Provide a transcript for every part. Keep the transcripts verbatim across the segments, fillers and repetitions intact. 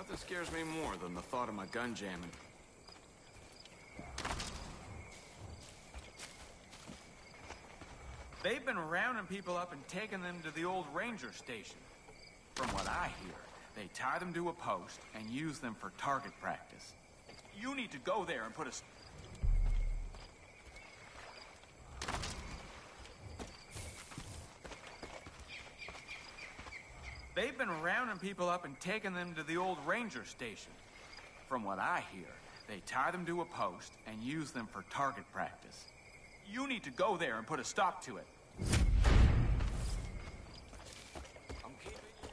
Nothing scares me more than the thought of my gun jamming. They've been rounding people up and taking them to the old ranger station. From what I hear, they tie them to a post and use them for target practice. You need to go there and put a... They've been rounding people up and taking them to the old ranger station. From what I hear, they tie them to a post and use them for target practice. You need to go there and put a stop to it. I'm keeping you...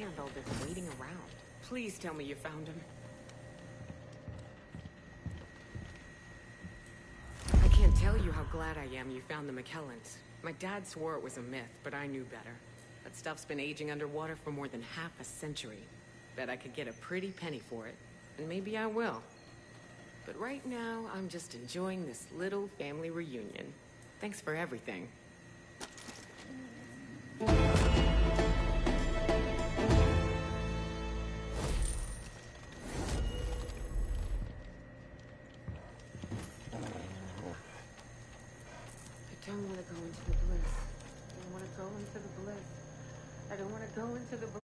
stand all this waiting around. Please tell me you found him. I can't tell you how glad I am you found the McKellans. My dad swore it was a myth, but I knew better. That stuff's been aging underwater for more than half a century. Bet I could get a pretty penny for it. And maybe I will. But right now, I'm just enjoying this little family reunion. Thanks for everything. I don't want to go into the bliss. I don't want to go into the bliss. I don't want to go into the bliss.